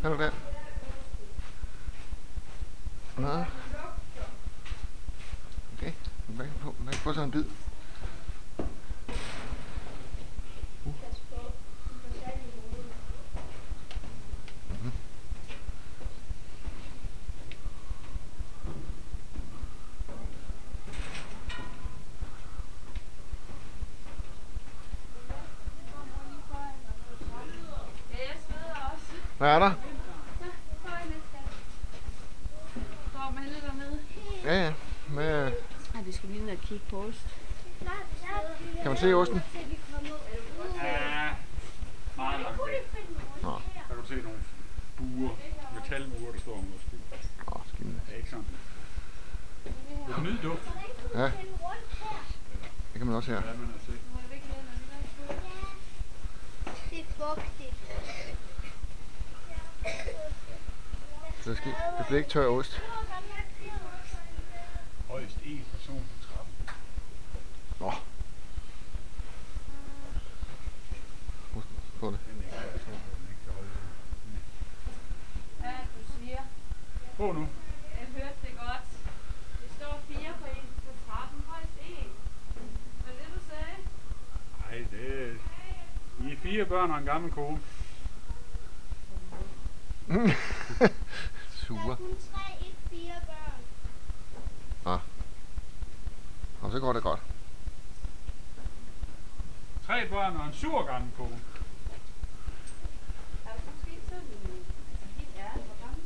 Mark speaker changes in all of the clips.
Speaker 1: Kan du det? Nå. Okay, man kan få sådan en bid. Hvad er der? Ja, ja. Med...
Speaker 2: Ja, vi skal lige ned og kigge på ost.
Speaker 1: Kan man se osten?
Speaker 3: Ja, meget langt væk.
Speaker 1: Nå.
Speaker 3: Kan du se nogle buer, metalbuer, der står om osten.
Speaker 1: Nå, skimmende.
Speaker 3: Det er ikke sådan. Det er middelduft.
Speaker 1: Ja. Det kan man også her.
Speaker 3: Ja, man har set.
Speaker 4: Det er fugtigt.
Speaker 1: Det bliver ikke tør ost.
Speaker 3: Højst en person på trappen.
Speaker 1: Nå. Få det.
Speaker 3: Den ikke, jeg tror, den ikke kan holde det.
Speaker 2: Ja, du siger.
Speaker 3: Gå nu.
Speaker 2: Jeg hørte det godt. Det står 4 på trappen, højst 1. Hvad det, du sagde?
Speaker 3: Nej, det er... I er 4 børn og en gammel kone.
Speaker 1: Super.
Speaker 4: Der er kun 3, ikke 4 børn.
Speaker 1: Nå. Og så går det godt.
Speaker 3: 3 børn og en sur gammel kone.
Speaker 2: Er du måske sådan helt ærlig? Hvor gammel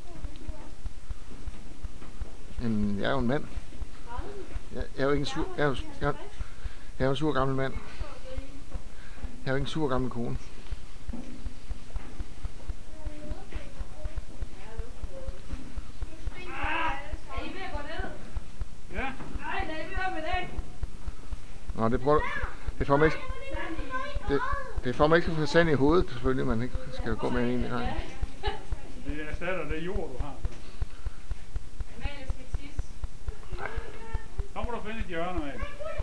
Speaker 2: er du?
Speaker 1: Jeg er jo en mand. Jeg er jo ikke en sur... Jeg er jo en sur gammel mand. Jeg er jo ikke en sur gammel kone.
Speaker 2: Er I ved at gå ned?
Speaker 3: Ja.
Speaker 2: Nej, lad I være med det.
Speaker 1: Nå, det får mig ikke... Det får mig ikke at få sand i hovedet, selvfølgelig, man ikke skal gå med en i gang.
Speaker 3: Det erstatter det jord, du har.
Speaker 2: Amalie skal tisse.
Speaker 3: Så må du finde et hjørne, Amalie.